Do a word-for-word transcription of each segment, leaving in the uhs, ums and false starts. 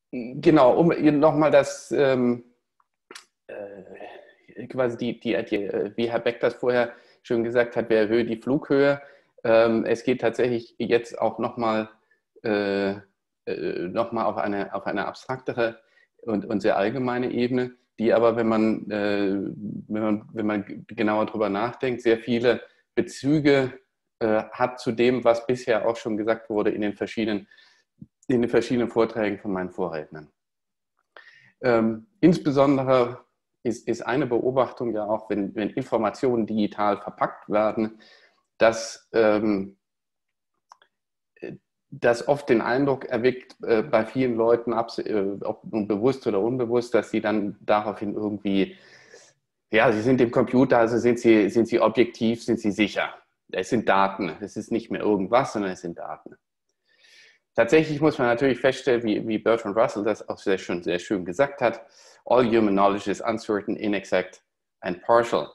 Genau, um nochmal das, ähm, äh, quasi die, die, die, wie Herr Beck das vorher schon gesagt hat, wir erhöhen die Flughöhe. Ähm, es geht tatsächlich jetzt auch nochmal äh, äh, noch mal auf eine, auf eine abstraktere und, und sehr allgemeine Ebene, die aber, wenn man, äh, wenn man, wenn man genauer drüber nachdenkt, sehr viele Bezüge äh, hat zu dem, was bisher auch schon gesagt wurde in den verschiedenen, in den verschiedenen Vorträgen von meinen Vorrednern. Ähm, insbesondere ist, ist eine Beobachtung ja auch, wenn, wenn Informationen digital verpackt werden, dass ähm, das oft den Eindruck erweckt äh, bei vielen Leuten, äh, ob bewusst oder unbewusst, dass sie dann daraufhin irgendwie, ja, sie sind im Computer, also sind sie, sind sie objektiv, sind sie sicher. Es sind Daten, es ist nicht mehr irgendwas, sondern es sind Daten. Tatsächlich muss man natürlich feststellen, wie, wie Bertrand Russell das auch sehr schön, sehr schön gesagt hat, all human knowledge is uncertain, inexact and partial.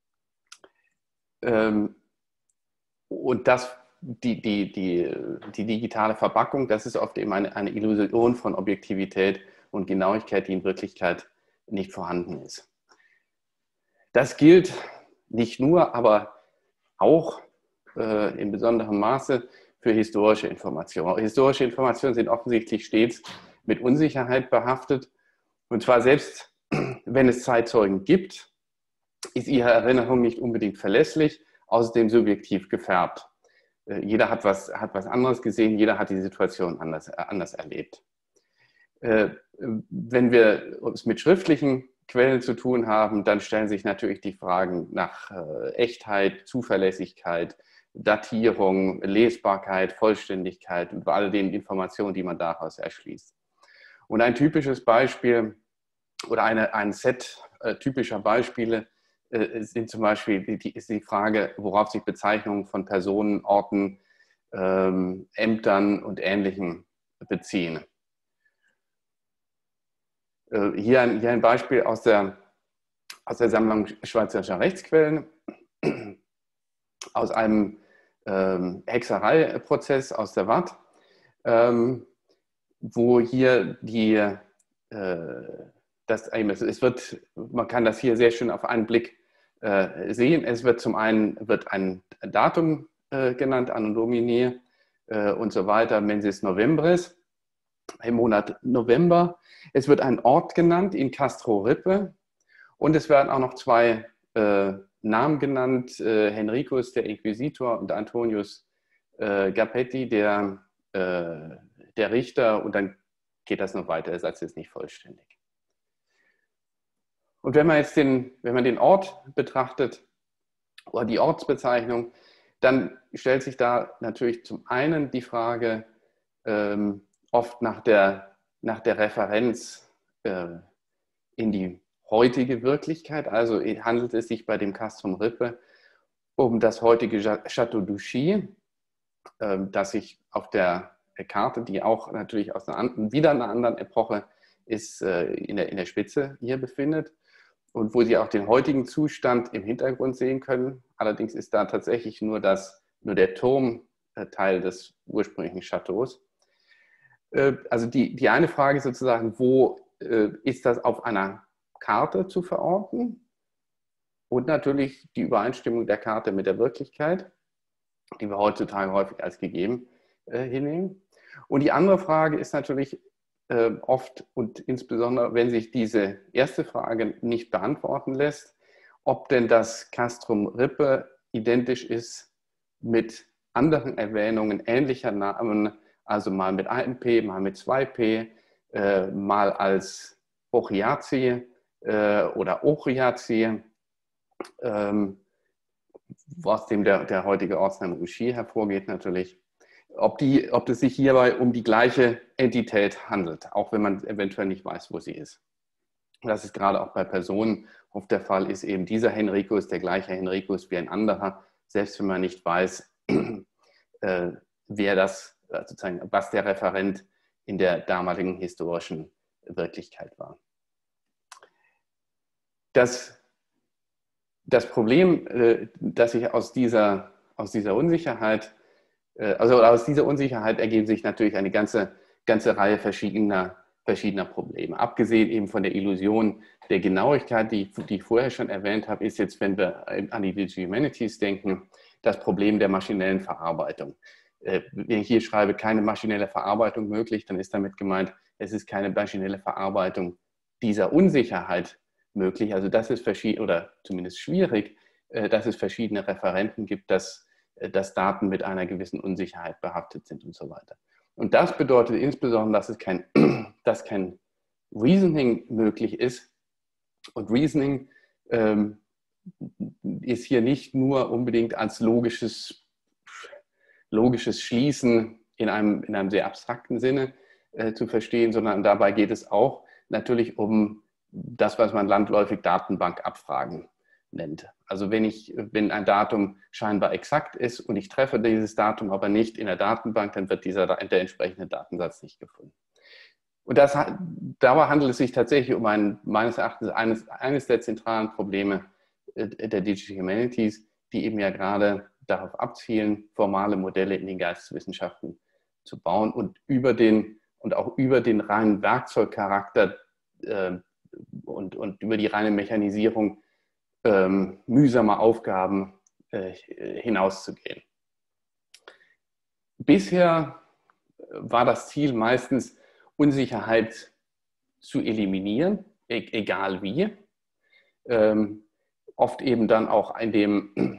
Ähm, und das, die, die, die, die digitale Verpackung, das ist oft eben eine, eine Illusion von Objektivität und Genauigkeit, die in Wirklichkeit nicht vorhanden ist. Das gilt nicht nur, aber auch äh, in besonderem Maße für historische Informationen. Historische Informationen sind offensichtlich stets mit Unsicherheit behaftet. Und zwar selbst, wenn es Zeitzeugen gibt, ist ihre Erinnerung nicht unbedingt verlässlich, außerdem subjektiv gefärbt. Äh, jeder hat was, hat was anderes gesehen, jeder hat die Situation anders, äh, anders erlebt. Äh, wenn wir uns mit schriftlichen Quellen zu tun haben, dann stellen sich natürlich die Fragen nach äh, Echtheit, Zuverlässigkeit, Datierung, Lesbarkeit, Vollständigkeit und all den Informationen, die man daraus erschließt. Und ein typisches Beispiel oder eine, ein Set äh, typischer Beispiele äh, sind zum Beispiel die, ist die Frage, worauf sich Bezeichnungen von Personen, Orten, ähm, Ämtern und Ähnlichem beziehen. Äh, hier, ein, hier ein Beispiel aus der, aus der Sammlung Schweizerischer Rechtsquellen, aus einem ähm, Hexereiprozess aus der Watt, ähm, wo hier die, äh, das, es wird, man kann das hier sehr schön auf einen Blick äh, sehen. Es wird zum einen wird ein Datum äh, genannt, Anno Domini äh, und so weiter, Mensis Novembris, im Monat November. Es wird ein Ort genannt, in Castro Rippe, und es werden auch noch zwei äh, Namen genannt, äh, Henricus, der Inquisitor, und Antonius äh, Gapetti, der, äh, der Richter, und dann geht das noch weiter, der Satz ist nicht vollständig. Und wenn man jetzt den, wenn man den Ort betrachtet, oder die Ortsbezeichnung, dann stellt sich da natürlich zum einen die Frage ähm, oft nach der, nach der Referenz äh, in die heutige Wirklichkeit, also handelt es sich bei dem Castrum Rippe um das heutige Château d'Ouchy, äh, das sich auf der Karte, die auch natürlich aus einer anderen, wieder einer anderen Epoche ist, äh, in, der, in der Spitze hier befindet und wo Sie auch den heutigen Zustand im Hintergrund sehen können. Allerdings ist da tatsächlich nur, das, nur der Turmteil des ursprünglichen Chateaus. Äh, also die, die eine Frage ist sozusagen, wo äh, ist das auf einer Karte zu verorten? Und natürlich die Übereinstimmung der Karte mit der Wirklichkeit, die wir heutzutage häufig als gegeben äh, hinnehmen. Und die andere Frage ist natürlich äh, oft und insbesondere, wenn sich diese erste Frage nicht beantworten lässt, ob denn das Castrum Rippe identisch ist mit anderen Erwähnungen ähnlicher Namen, also mal mit einem P, mal mit zwei P, äh, mal als Ochiazi äh, oder Ochiazi, ähm, aus dem der, der heutige Ortsname Ouchy hervorgeht natürlich, ob, die, ob es sich hierbei um die gleiche Entität handelt, auch wenn man eventuell nicht weiß, wo sie ist. Das ist gerade auch bei Personen oft der Fall, ist eben dieser Henricus der gleiche Henricus wie ein anderer, selbst wenn man nicht weiß, äh, wer das, sozusagen, was der Referent in der damaligen historischen Wirklichkeit war. Das, das Problem, äh, das sich aus dieser, aus dieser Unsicherheit, äh, also aus dieser Unsicherheit ergeben sich natürlich eine ganze, ganze Reihe verschiedener verschiedener Probleme. Abgesehen eben von der Illusion der Genauigkeit, die, die ich vorher schon erwähnt habe, ist jetzt, wenn wir an die Digital Humanities denken, das Problem der maschinellen Verarbeitung. Wenn ich hier schreibe, keine maschinelle Verarbeitung möglich, dann ist damit gemeint, es ist keine maschinelle Verarbeitung dieser Unsicherheit möglich. Also das ist verschieden oder zumindest schwierig, dass es verschiedene Referenten gibt, dass, dass Daten mit einer gewissen Unsicherheit behaftet sind und so weiter. Und das bedeutet insbesondere, dass es kein, dass kein Reasoning möglich ist. Und Reasoning ähm, ist hier nicht nur unbedingt als logisches, logisches Schließen in einem, in einem sehr abstrakten Sinne äh, zu verstehen, sondern dabei geht es auch natürlich um das, was man landläufig Datenbankabfragen nennt. Also wenn, ich, wenn ein Datum scheinbar exakt ist und ich treffe dieses Datum aber nicht in der Datenbank, dann wird dieser, der entsprechende Datensatz nicht gefunden. Und das, dabei handelt es sich tatsächlich um ein, meines Erachtens eines, eines der zentralen Probleme der Digital Humanities, die eben ja gerade darauf abzielen, formale Modelle in den Geisteswissenschaften zu bauen und über den und auch über den reinen Werkzeugcharakter äh, und, und über die reine Mechanisierung ähm, mühsamer Aufgaben äh, hinauszugehen. Bisher war das Ziel meistens, Unsicherheit zu eliminieren, e egal wie. Ähm, oft eben dann auch, indem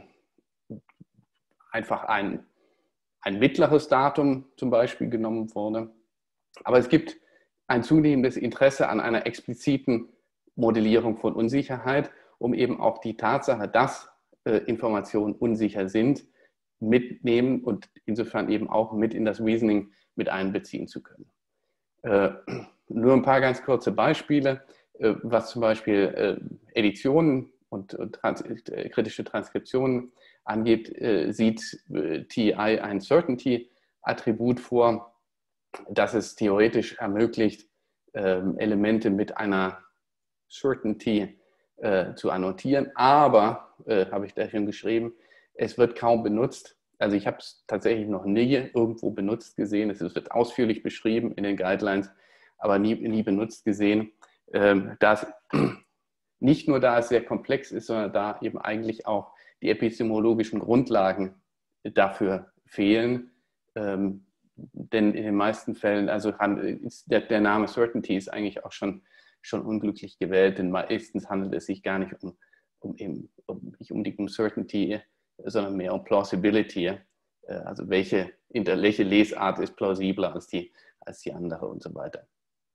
einfach ein, ein mittleres Datum zum Beispiel genommen wurde. Aber es gibt ein zunehmendes Interesse an einer expliziten Modellierung von Unsicherheit, um eben auch die Tatsache, dass äh, Informationen unsicher sind, mitnehmen und insofern eben auch mit in das Reasoning mit einbeziehen zu können. Äh, nur ein paar ganz kurze Beispiele, äh, was zum Beispiel äh, Editionen und, und trans äh, kritische Transkriptionen angeht, äh, sieht äh, T I ein Certainty-Attribut vor, das es theoretisch ermöglicht, äh, Elemente mit einer Certainty äh, zu annotieren, aber, äh, habe ich da schon geschrieben, es wird kaum benutzt. Also ich habe es tatsächlich noch nie irgendwo benutzt gesehen. Es wird ausführlich beschrieben in den Guidelines, aber nie, nie benutzt gesehen. Ähm, da es, nicht nur da es sehr komplex ist, sondern da eben eigentlich auch die epistemologischen Grundlagen dafür fehlen. Ähm, denn in den meisten Fällen, also ist der, der Name Certainty ist eigentlich auch schon, schon unglücklich gewählt, denn meistens handelt es sich gar nicht um, um, eben, um, nicht um die um Certainty, sondern mehr um Plausibility, also welche, welche Lesart ist plausibler als die, als die andere und so weiter.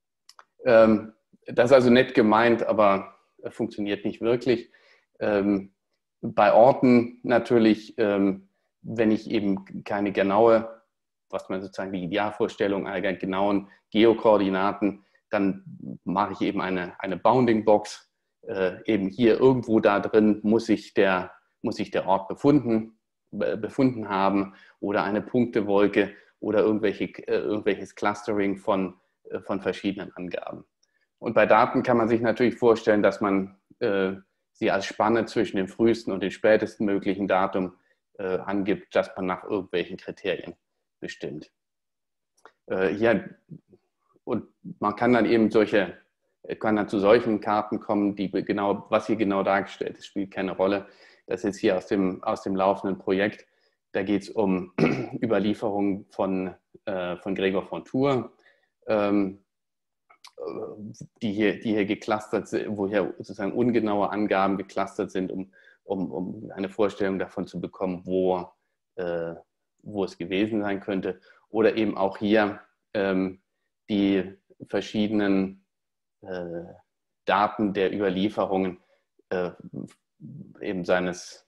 Das ist also nett gemeint, aber funktioniert nicht wirklich. Bei Orten natürlich, wenn ich eben keine genaue, was man sozusagen die Idealvorstellung einer genauen Geokoordinaten, dann mache ich eben eine, eine Bounding Box. Eben hier irgendwo da drin muss ich der muss sich der Ort befunden, befunden haben oder eine Punktewolke oder irgendwelche, äh, irgendwelches Clustering von, äh, von verschiedenen Angaben. Und bei Daten kann man sich natürlich vorstellen, dass man äh, sie als Spanne zwischen dem frühesten und dem spätesten möglichen Datum äh, angibt, dass man nach irgendwelchen Kriterien bestimmt. Äh, hier, und man kann dann eben solche, kann dann zu solchen Karten kommen, die genau, was hier genau dargestellt ist, spielt keine Rolle. Das ist jetzt hier aus dem, aus dem laufenden Projekt. Da geht es um Überlieferung von, äh, von Gregor von Tours, ähm, die, hier, die hier geclustert sind, wo hier sozusagen ungenaue Angaben geclustert sind, um, um, um eine Vorstellung davon zu bekommen, wo, äh, wo es gewesen sein könnte. Oder eben auch hier ähm, die verschiedenen äh, Daten der Überlieferungen äh, eben seines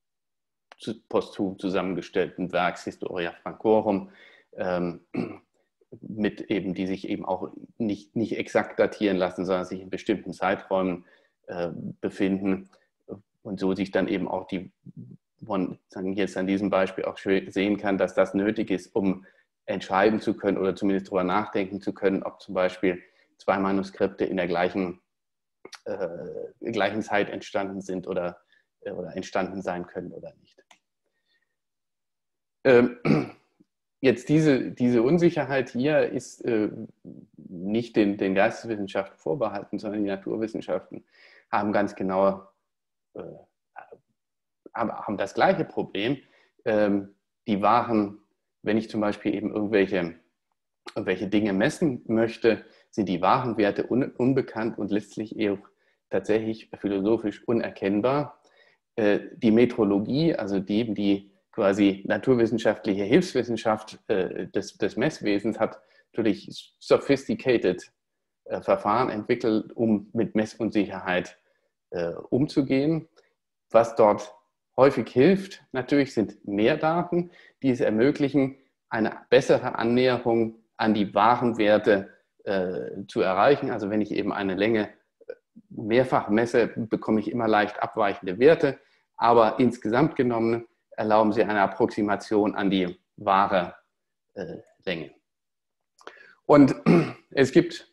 posthum zusammengestellten Werks Historia Francorum, ähm, mit eben, die sich eben auch nicht, nicht exakt datieren lassen, sondern sich in bestimmten Zeiträumen äh, befinden und so sich dann eben auch die, man jetzt an diesem Beispiel auch sehen kann, dass das nötig ist, um entscheiden zu können oder zumindest darüber nachdenken zu können, ob zum Beispiel zwei Manuskripte in der gleichen Äh, gleichen Zeit entstanden sind oder, äh, oder entstanden sein können oder nicht. Ähm, jetzt diese, diese Unsicherheit hier ist äh, nicht den, den Geisteswissenschaften vorbehalten, sondern die Naturwissenschaften haben ganz genaue, äh, haben, haben das gleiche Problem. Ähm, die Waren, wenn ich zum Beispiel eben irgendwelche, irgendwelche Dinge messen möchte, sind die Warenwerte un, unbekannt und letztlich eher tatsächlich philosophisch unerkennbar. Äh, die Metrologie, also die, die quasi naturwissenschaftliche Hilfswissenschaft äh, des, des Messwesens, hat natürlich sophisticated äh, Verfahren entwickelt, um mit Messunsicherheit äh, umzugehen. Was dort häufig hilft, natürlich sind mehr Daten, die es ermöglichen, eine bessere Annäherung an die wahren Werte äh, zu erreichen. Also wenn ich eben eine Länge mehrfach messe, bekomme ich immer leicht abweichende Werte, aber insgesamt genommen erlauben sie eine Approximation an die wahre äh, Länge. Und es gibt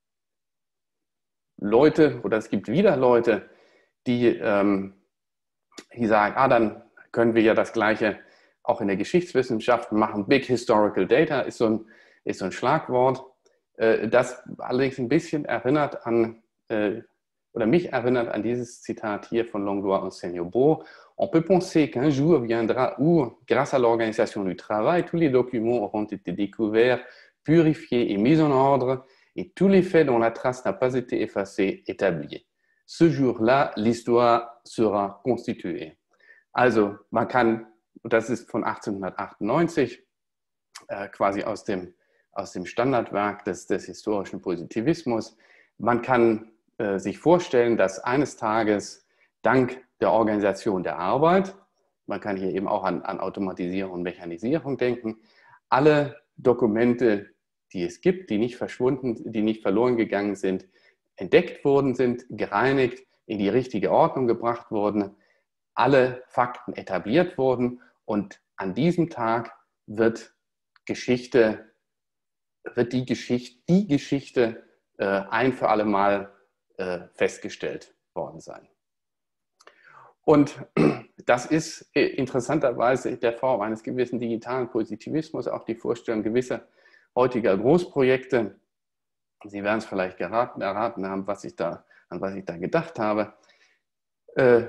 Leute, oder es gibt wieder Leute, die, ähm, die sagen, ah, dann können wir ja das Gleiche auch in der Geschichtswissenschaft machen. Big Historical Data ist so ein, ist so ein Schlagwort, äh, das allerdings ein bisschen erinnert an, äh, oder mich erinnert an dieses Zitat hier von Langlois und Seigneur-Beau. On peut penser qu'un jour viendra où, grâce à l'organisation du travail, tous les documents auront été découverts, purifiés et mis en ordre, et tous les faits dont la trace n'a pas été effacée, établis. Ce jour-là, l'histoire sera constituée. Also man kann, das ist von achtzehnhundertachtundneunzig, äh, quasi aus dem, aus dem Standardwerk des, des historischen Positivismus, man kann äh, sich vorstellen, dass eines Tages dank der Organisation der Arbeit, man kann hier eben auch an, an Automatisierung und Mechanisierung denken, alle Dokumente, die es gibt, die nicht verschwunden, die nicht verloren gegangen sind, entdeckt worden sind, gereinigt, in die richtige Ordnung gebracht wurden, alle Fakten etabliert wurden und an diesem Tag wird Geschichte, wird die Geschichte, die Geschichte äh, ein für alle Mal äh, festgestellt worden sein. Und das ist interessanterweise in der Form eines gewissen digitalen Positivismus auch die Vorstellung gewisser heutiger Großprojekte. Sie werden es vielleicht geraten, erraten haben, was ich da, an was ich da gedacht habe. Äh,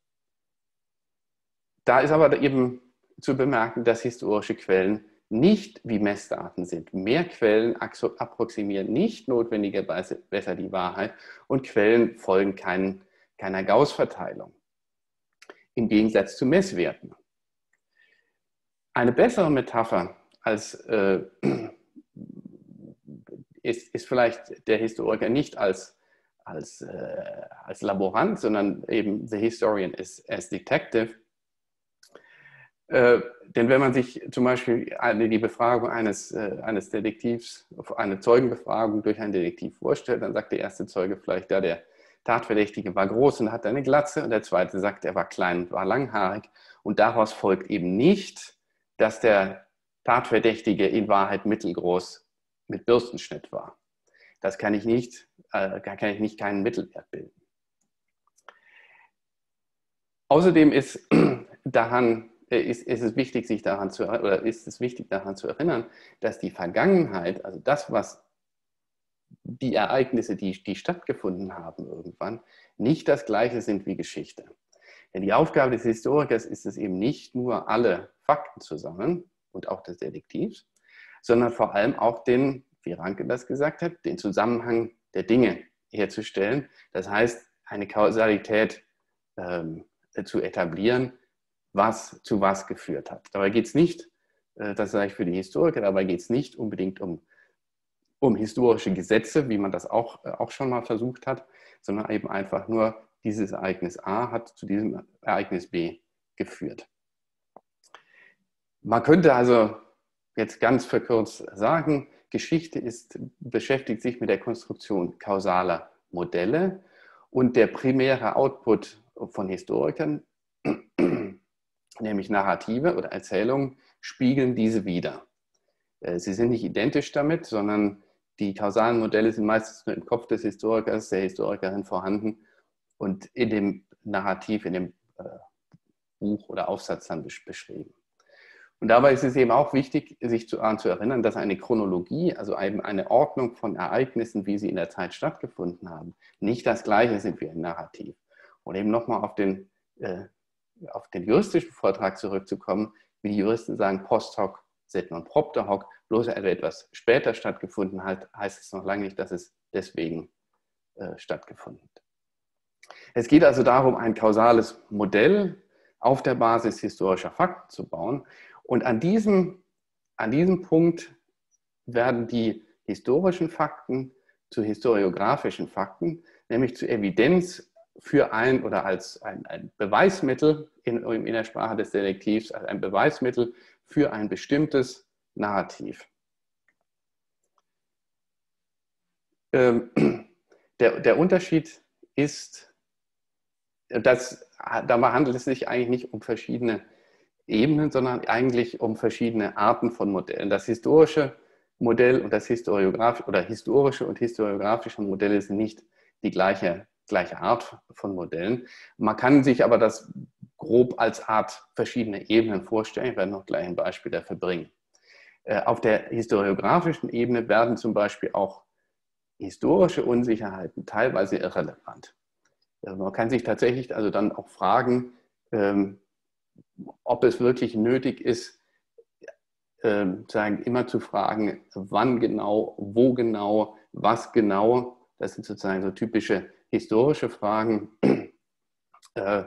da ist aber eben zu bemerken, dass historische Quellen nicht wie Messdaten sind. Mehr Quellen approximieren nicht notwendigerweise besser die Wahrheit und Quellen folgen kein, keiner Gauß-Verteilung. Im Gegensatz zu Messwerten. Eine bessere Metapher als äh, ist, ist vielleicht der Historiker nicht als, als, äh, als Laborant, sondern eben the historian is as detective. Äh, denn wenn man sich zum Beispiel eine, die Befragung eines, äh, eines Detektivs, eine Zeugenbefragung durch einen Detektiv vorstellt, dann sagt der erste Zeuge vielleicht, ja, der Tatverdächtige war groß und hatte eine Glatze und der zweite sagt, er war klein und war langhaarig. Und daraus folgt eben nicht, dass der Tatverdächtige in Wahrheit mittelgroß mit Bürstenschnitt war. Das kann ich nicht, äh, kann ich nicht keinen Mittelwert bilden. Außerdem ist daran, ist, ist es wichtig, sich daran zu, oder ist es wichtig, daran zu erinnern, dass die Vergangenheit, also das, was die Ereignisse, die, die stattgefunden haben irgendwann, nicht das Gleiche sind wie Geschichte. Denn die Aufgabe des Historikers ist es eben nicht nur, alle Fakten zu sammeln und auch des Detektivs, sondern vor allem auch den, wie Ranke das gesagt hat, den Zusammenhang der Dinge herzustellen. Das heißt, eine Kausalität ähm, zu etablieren, was zu was geführt hat. Dabei geht es nicht, äh, das sage ich für die Historiker, dabei geht es nicht unbedingt um um historische Gesetze, wie man das auch, auch schon mal versucht hat, sondern eben einfach nur, dieses Ereignis A hat zu diesem Ereignis B geführt. Man könnte also jetzt ganz verkürzt sagen, Geschichte ist, beschäftigt sich mit der Konstruktion kausaler Modelle und der primäre Output von Historikern, nämlich Narrative oder Erzählungen, spiegeln diese wider. Sie sind nicht identisch damit, sondern die kausalen Modelle sind meistens nur im Kopf des Historikers, der Historikerin vorhanden und in dem Narrativ, in dem äh, Buch oder Aufsatz dann beschrieben. Und dabei ist es eben auch wichtig, sich zu, daran zu erinnern, dass eine Chronologie, also eben eine Ordnung von Ereignissen, wie sie in der Zeit stattgefunden haben, nicht das Gleiche sind wie ein Narrativ. Und eben nochmal auf den, äh, auf den juristischen Vortrag zurückzukommen, wie die Juristen sagen, post hoc, sed non propter hoc, bloß weil etwas später stattgefunden hat, heißt es noch lange nicht, dass es deswegen äh, stattgefunden hat. Es geht also darum, ein kausales Modell auf der Basis historischer Fakten zu bauen. Und an diesem, an diesem Punkt werden die historischen Fakten zu historiografischen Fakten, nämlich zu Evidenz für ein oder als ein, ein Beweismittel in, in der Sprache des Detektivs, als ein Beweismittel für ein bestimmtes Narrativ. Ähm, der, der Unterschied ist, dass, dabei handelt es sich eigentlich nicht um verschiedene Ebenen, sondern eigentlich um verschiedene Arten von Modellen. Das historische Modell und das historiografische oder historische und historiografische Modelle sind nicht die gleiche, gleiche Art von Modellen. Man kann sich aber das grob als Art verschiedene Ebenen vorstellen. Ich werde noch gleich ein Beispiel dafür bringen. Auf der historiografischen Ebene werden zum Beispiel auch historische Unsicherheiten teilweise irrelevant. Man kann sich tatsächlich also dann auch fragen, ähm, ob es wirklich nötig ist, äh, sagen, immer zu fragen, wann genau, wo genau, was genau. Das sind sozusagen so typische historische Fragen. Äh,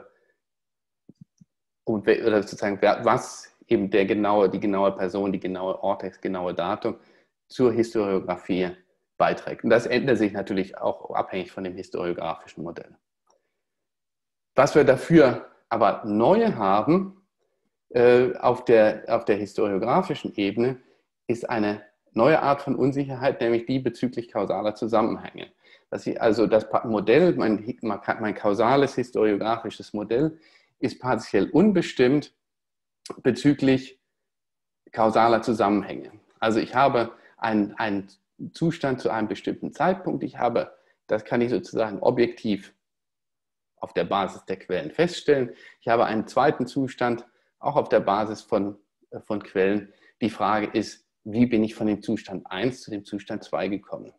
und oder sozusagen, was eben der genaue, die genaue Person, die genaue Ort, das genaue Datum zur Historiografie beiträgt. Und das ändert sich natürlich auch abhängig von dem historiografischen Modell. Was wir dafür aber neu haben äh, auf, der, auf der historiografischen Ebene, ist eine neue Art von Unsicherheit, nämlich die bezüglich kausaler Zusammenhänge. Dass ich, also das Modell, mein, mein kausales historiografisches Modell, ist partiell unbestimmt bezüglich kausaler Zusammenhänge. Also ich habe einen, einen Zustand zu einem bestimmten Zeitpunkt, ich habe, das kann ich sozusagen objektiv auf der Basis der Quellen feststellen. Ich habe einen zweiten Zustand, auch auf der Basis von, von Quellen. Die Frage ist, wie bin ich von dem Zustand eins zu dem Zustand zwei gekommen?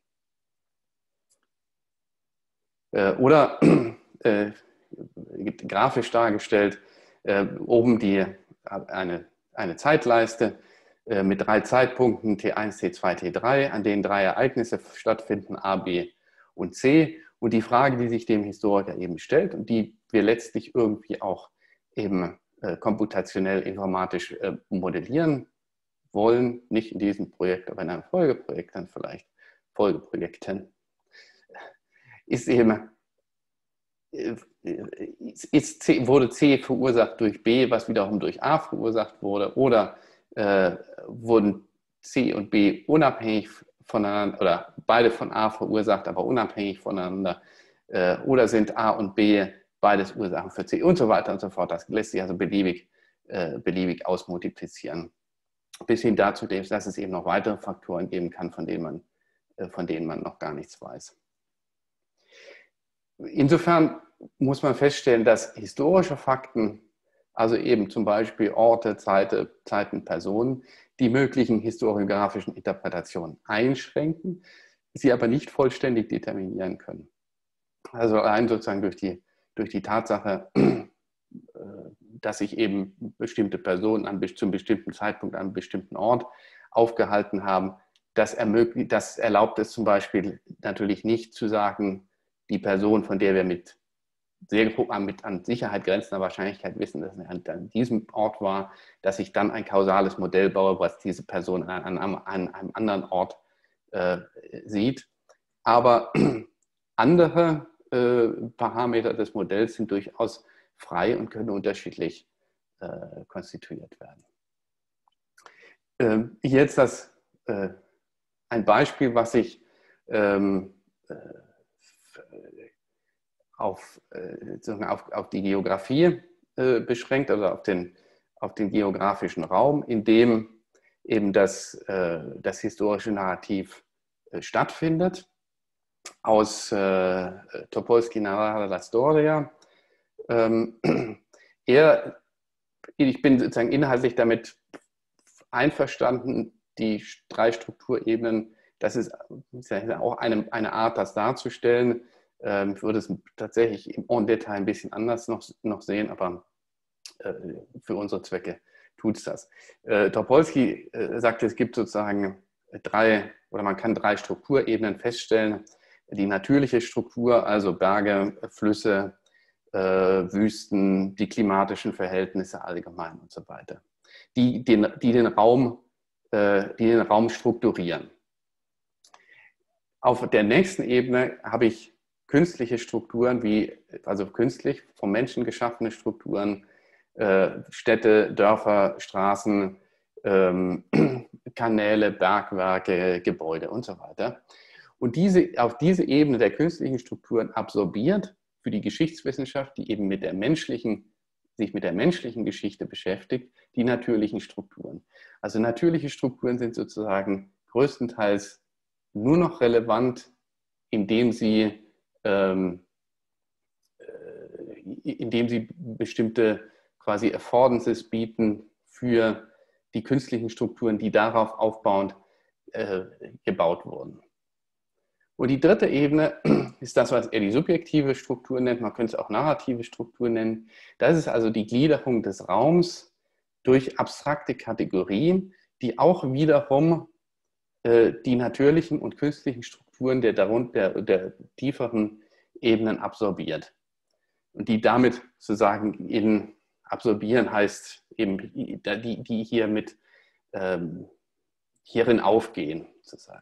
Äh, oder äh, grafisch dargestellt, äh, oben die, eine, eine Zeitleiste äh, mit drei Zeitpunkten T eins, T zwei, T drei, an denen drei Ereignisse stattfinden, A, B und C. Und die Frage, die sich dem Historiker eben stellt und die wir letztlich irgendwie auch eben äh, komputationell informatisch äh, modellieren wollen, nicht in diesem Projekt, aber in einem Folgeprojekt dann vielleicht, Folgeprojekten, ist eben, äh, ist C, wurde C verursacht durch B, was wiederum durch A verursacht wurde, oder äh, wurden C und B unabhängig voneinander oder beide von A verursacht, aber unabhängig voneinander, äh, oder sind A und B beides Ursachen für C und so weiter und so fort. Das lässt sich also beliebig, äh, beliebig ausmultiplizieren. Bis hin dazu, dass es eben noch weitere Faktoren geben kann, von denen man, äh, von denen man noch gar nichts weiß. Insofern muss man feststellen, dass historische Fakten, also eben zum Beispiel Orte, Zeiten, Zeiten, Personen, die möglichen historiografischen Interpretationen einschränken, sie aber nicht vollständig determinieren können. Also allein sozusagen durch die, durch die Tatsache, dass sich eben bestimmte Personen an, zum bestimmten Zeitpunkt an einem bestimmten Ort aufgehalten haben, das, ermöglicht, das erlaubt es zum Beispiel natürlich nicht zu sagen, die Person, von der wir mit sehr mit an Sicherheit grenzender Wahrscheinlichkeit wissen, dass er an diesem Ort war, dass ich dann ein kausales Modell baue, was diese Person an einem, an einem anderen Ort äh, sieht. Aber andere äh, Parameter des Modells sind durchaus frei und können unterschiedlich äh, konstituiert werden. Ähm, hier jetzt das, äh, ein Beispiel, was sich ähm, äh, Auf, auf, auf die Geografie äh, beschränkt, also auf den, auf den geografischen Raum, in dem eben das, äh, das historische Narrativ äh, stattfindet. Aus äh, Topolsky Narrare la Storia. Ähm, er, ich bin sozusagen inhaltlich damit einverstanden, die drei Strukturebenen, das ist auch eine, eine Art, das darzustellen. Ähm, ich würde es tatsächlich im en Detail ein bisschen anders noch, noch sehen, aber äh, für unsere Zwecke tut es das. Äh, Topolsky äh, sagte, es gibt sozusagen drei, oder man kann drei Strukturebenen feststellen. Die natürliche Struktur, also Berge, Flüsse, äh, Wüsten, die klimatischen Verhältnisse allgemein und so weiter, die den, die den Raum, äh, die den Raum strukturieren. Auf der nächsten Ebene habe ich künstliche Strukturen, wie, also künstlich vom Menschen geschaffene Strukturen, äh, Städte, Dörfer, Straßen, ähm, Kanäle, Bergwerke, Gebäude und so weiter. Und diese, auf diese Ebene der künstlichen Strukturen absorbiert für die Geschichtswissenschaft, die eben mit der menschlichen, sich mit der menschlichen Geschichte beschäftigt, die natürlichen Strukturen. Also natürliche Strukturen sind sozusagen größtenteils nur noch relevant, indem sie, ähm, indem sie bestimmte quasi Affordances bieten für die künstlichen Strukturen, die darauf aufbauend äh, gebaut wurden. Und die dritte Ebene ist das, was er die subjektive Struktur nennt. Man könnte es auch narrative Struktur nennen. Das ist also die Gliederung des Raums durch abstrakte Kategorien, die auch wiederum äh, die natürlichen und künstlichen Strukturen der, der, der tieferen Ebenen absorbiert. Und die damit sozusagen in absorbieren heißt eben, die, die hier mit ähm, hierin aufgehen, sozusagen.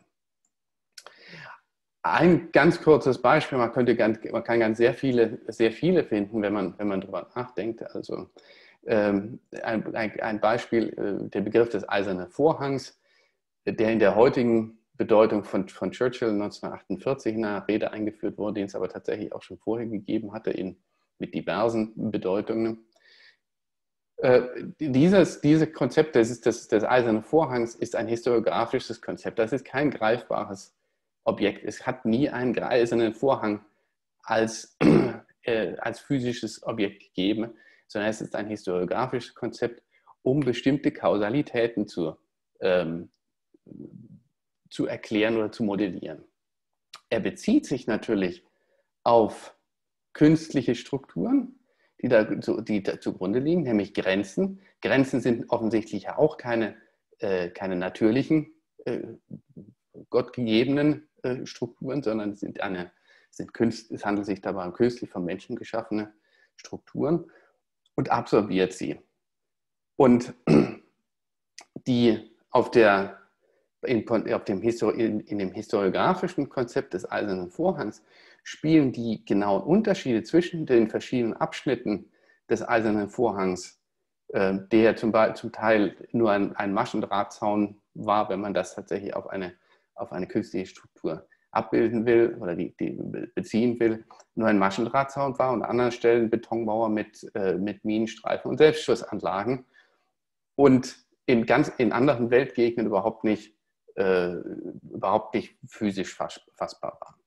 Ein ganz kurzes Beispiel, man, könnte ganz, man kann ganz sehr viele, sehr viele finden, wenn man, wenn man darüber nachdenkt. Also ähm, ein, ein Beispiel, äh, der Begriff des Eisernen Vorhangs, der in der heutigen Bedeutung von, von Churchill neunzehnhundertachtundvierzig in einer Rede eingeführt wurde, den es aber tatsächlich auch schon vorher gegeben hatte, in, mit diversen Bedeutungen. Äh, dieses, dieses Konzept des, des, des Eisernen Vorhangs ist ein historiografisches Konzept. Das ist kein greifbares Objekt. Es hat nie einen eisernen Vorhang als, äh, als physisches Objekt gegeben, sondern es ist ein historiografisches Konzept, um bestimmte Kausalitäten zu, ähm, zu erklären oder zu modellieren. Er bezieht sich natürlich auf künstliche Strukturen, die, da, die da zugrunde liegen, nämlich Grenzen. Grenzen sind offensichtlich ja auch keine, äh, keine natürlichen, äh, gottgegebenen äh, Strukturen, sondern sind eine, sind Künst, es handelt sich dabei um künstlich vom Menschen geschaffene Strukturen und absorbiert sie. Und die auf, der, in, auf dem, in, in dem historiografischen Konzept des Eisernen Vorhangs spielen die genauen Unterschiede zwischen den verschiedenen Abschnitten des Eisernen Vorhangs, äh, der zum, zum Teil nur ein, ein Maschendrahtzaun war, wenn man das tatsächlich auf eine, auf eine künstliche Struktur abbilden will oder die, die beziehen will, nur ein Maschendrahtzaun war und an anderen Stellen Betonmauer mit, äh, mit Minenstreifen und Selbstschussanlagen und in, ganz, in anderen Weltgegenden überhaupt nicht, äh, überhaupt nicht physisch fassbar war.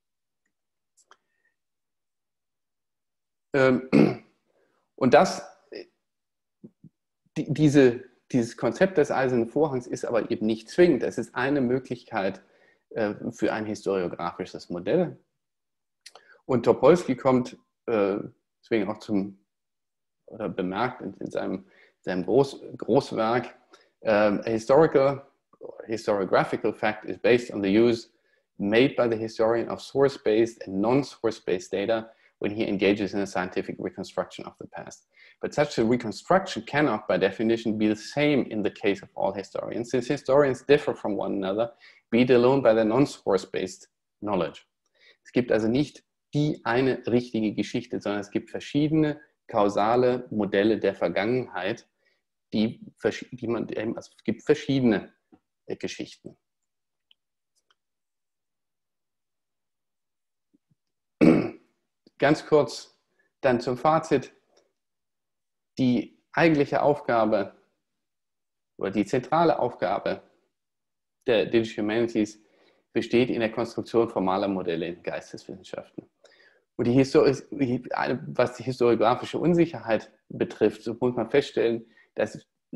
Ähm, und das, die, diese, dieses Konzept des Eisernen Vorhangs ist aber eben nicht zwingend. Es ist eine Möglichkeit äh, für ein historiografisches Modell. Und Topolsky kommt äh, deswegen auch zum, oder bemerkt in, in seinem, seinem Groß, Großwerk, um, a historical or historiographical fact is based on the use made by the historian of source-based and non-source-based data when he engages in a scientific reconstruction of the past. But such a reconstruction cannot, by definition, be the same in the case of all historians, since historians differ from one another, be it alone by their non-source-based knowledge. Es gibt also nicht die eine richtige Geschichte, sondern es gibt verschiedene kausale Modelle der Vergangenheit, die, die man, also es gibt verschiedene äh, Geschichten. Ganz kurz dann zum Fazit. Die eigentliche Aufgabe oder die zentrale Aufgabe der Digital Humanities besteht in der Konstruktion formaler Modelle in Geisteswissenschaften. Und die was die historiografische Unsicherheit betrifft, so muss man feststellen, dass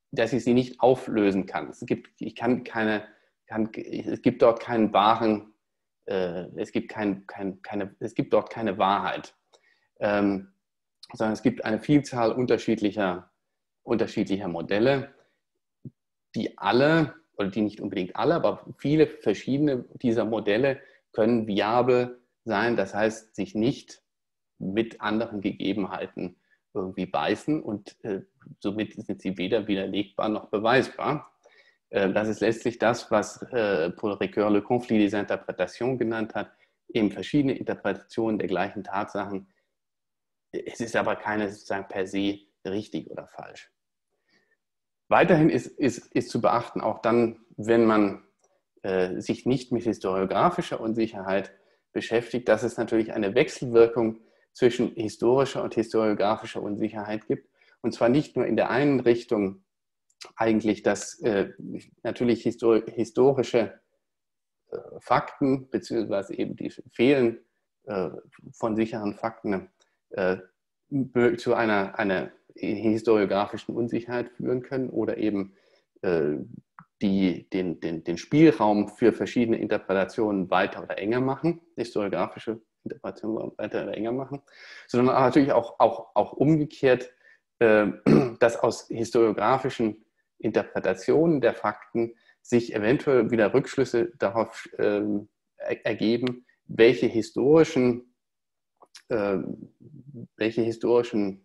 dass ich sie nicht auflösen kann. Es gibt, ich kann keine, kann, es gibt dort keinen wahren, äh, es gibt kein, kein, keine, es gibt dort keine Wahrheit, ähm, sondern es gibt eine Vielzahl unterschiedlicher, unterschiedlicher Modelle, die alle, oder die nicht unbedingt alle, aber viele verschiedene dieser Modelle können viabel sein, das heißt, sich nicht mit anderen Gegebenheiten irgendwie beißen und äh, somit sind sie weder widerlegbar noch beweisbar. Äh, das ist letztlich das, was äh, Paul Ricoeur le conflit des interprétations genannt hat, eben verschiedene Interpretationen der gleichen Tatsachen. Es ist aber keine sozusagen per se richtig oder falsch. Weiterhin ist, ist, ist zu beachten, auch dann, wenn man äh, sich nicht mit historiografischer Unsicherheit beschäftigt, dass es natürlich eine Wechselwirkung zwischen historischer und historiografischer Unsicherheit gibt. Und zwar nicht nur in der einen Richtung eigentlich, dass äh, natürlich histor historische äh, Fakten beziehungsweise eben die Fehlen äh, von sicheren Fakten äh, zu einer, einer historiografischen Unsicherheit führen können oder eben äh, die den, den, den Spielraum für verschiedene Interpretationen weiter oder enger machen, historiografische Interpretationen weiter oder enger machen, sondern natürlich auch, auch, auch umgekehrt, äh, dass aus historiografischen Interpretationen der Fakten sich eventuell wieder Rückschlüsse darauf äh, ergeben, welche historischen, äh, welche historischen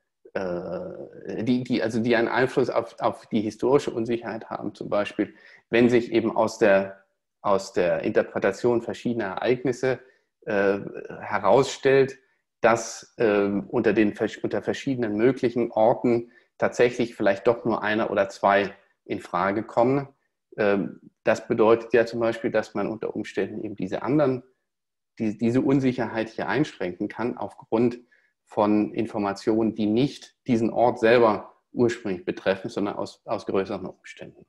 Die, die, also die einen Einfluss auf, auf die historische Unsicherheit haben, zum Beispiel, wenn sich eben aus der, aus der Interpretation verschiedener Ereignisse äh, herausstellt, dass äh, unter, den, unter verschiedenen möglichen Orten tatsächlich vielleicht doch nur einer oder zwei in Frage kommen. Ähm, das bedeutet ja zum Beispiel, dass man unter Umständen eben diese anderen, die, diese Unsicherheit hier einschränken kann aufgrund von Informationen, die nicht diesen Ort selber ursprünglich betreffen, sondern aus, aus größeren Umständen.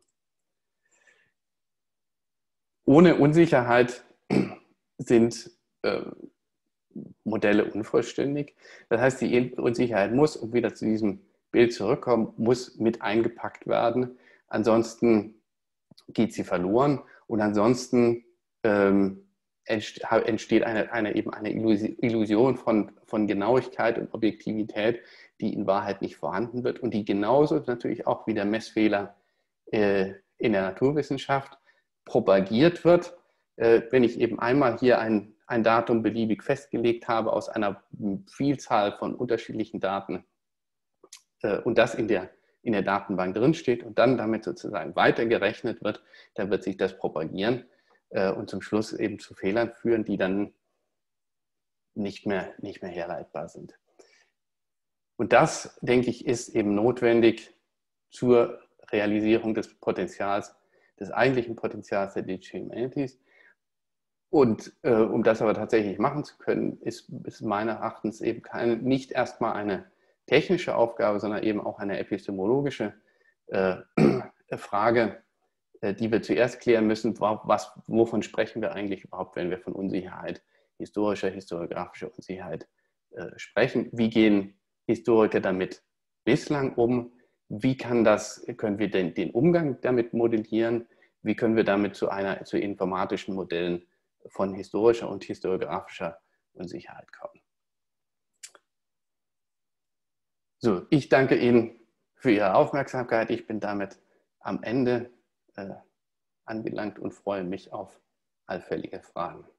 Ohne Unsicherheit sind äh, Modelle unvollständig. Das heißt, die Unsicherheit muss, um wieder zu diesem Bild zurückzukommen, muss mit eingepackt werden. Ansonsten geht sie verloren und ansonsten ähm, entsteht eine, eine, eben eine Illusion von, von Genauigkeit und Objektivität, die in Wahrheit nicht vorhanden wird und die genauso natürlich auch wie der Messfehler äh, in der Naturwissenschaft propagiert wird. Äh, wenn ich eben einmal hier ein, ein Datum beliebig festgelegt habe aus einer Vielzahl von unterschiedlichen Daten äh, und das in der, in der Datenbank drinsteht und dann damit sozusagen weitergerechnet wird, dann wird sich das propagieren und zum Schluss eben zu Fehlern führen, die dann nicht mehr, nicht mehr herleitbar sind. Und das, denke ich, ist eben notwendig zur Realisierung des Potenzials, des eigentlichen Potenzials der Digital Humanities. Und äh, um das aber tatsächlich machen zu können, ist, ist meines Erachtens eben keine, nicht erstmal eine technische Aufgabe, sondern eben auch eine epistemologische äh, Frage, die wir zuerst klären müssen, was, wovon sprechen wir eigentlich überhaupt, wenn wir von Unsicherheit, historischer, historiografischer Unsicherheit äh, sprechen. Wie gehen Historiker damit bislang um? Wie kann das, können wir den, den Umgang damit modellieren? Wie können wir damit zu, einer, zu informatischen Modellen von historischer und historiografischer Unsicherheit kommen? So, ich danke Ihnen für Ihre Aufmerksamkeit. Ich bin damit am Ende angelangt und freue mich auf allfällige Fragen.